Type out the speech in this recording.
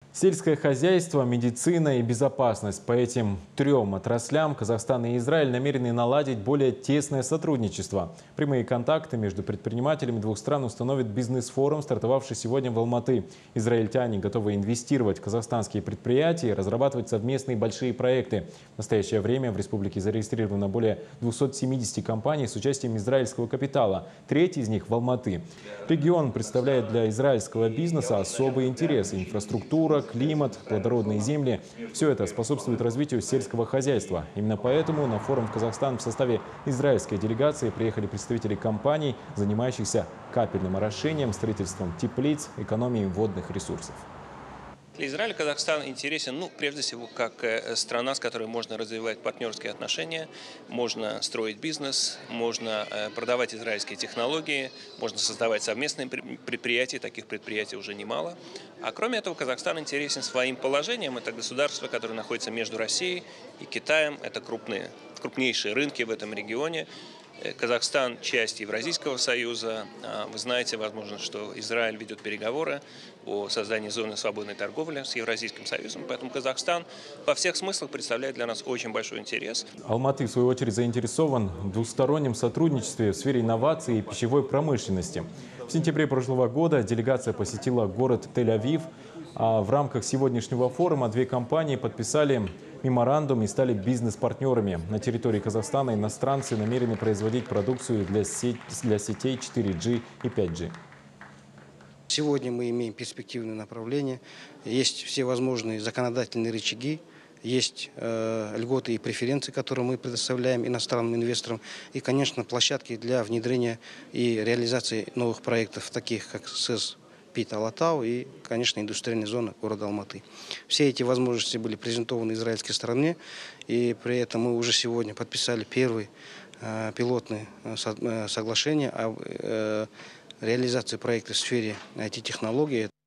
Сельское хозяйство, медицина и безопасность. По этим трем отраслям Казахстан и Израиль намерены наладить более тесное сотрудничество. Прямые контакты между предпринимателями двух стран установит бизнес-форум, стартовавший сегодня в Алматы. Израильтяне готовы инвестировать в казахстанские предприятия и разрабатывать совместные большие проекты. В настоящее время в республике зарегистрировано более 270 компаний с участием израильского капитала. Треть из них в Алматы. Регион представляет для израильского бизнеса особый интерес: инфраструктура, климат, плодородные земли. Все это способствует развитию сельского хозяйства. Именно поэтому на форум в Казахстан в составе израильской делегации приехали представители компаний, занимающихся капельным орошением, строительством теплиц, экономией водных ресурсов. Для Израиля Казахстан интересен, прежде всего, как страна, с которой можно развивать партнерские отношения, можно строить бизнес, можно продавать израильские технологии, можно создавать совместные предприятия, таких предприятий уже немало. А кроме этого, Казахстан интересен своим положением. Это государство, которое находится между Россией и Китаем. Это крупнейшие рынки в этом регионе. Казахстан – часть Евразийского союза. Вы знаете, возможно, что Израиль ведет переговоры о создании зоны свободной торговли с Евразийским союзом. Поэтому Казахстан во всех смыслах представляет для нас очень большой интерес. Алматы, в свою очередь, заинтересован в двустороннем сотрудничестве в сфере инноваций и пищевой промышленности. В сентябре прошлого года делегация посетила город Тель-Авив. А в рамках сегодняшнего форума две компании подписали меморандум и стали бизнес-партнерами. На территории Казахстана иностранцы намерены производить продукцию для сетей 4G и 5G. Сегодня мы имеем перспективное направление. Есть все возможные законодательные рычаги, есть льготы и преференции, которые мы предоставляем иностранным инвесторам. И, конечно, площадки для внедрения и реализации новых проектов, таких как СЭС Пит Алатау и, конечно, индустриальная зона города Алматы. Все эти возможности были презентованы израильской стороне, и при этом мы уже сегодня подписали первые пилотные соглашения о реализации проекта в сфере IT-технологий.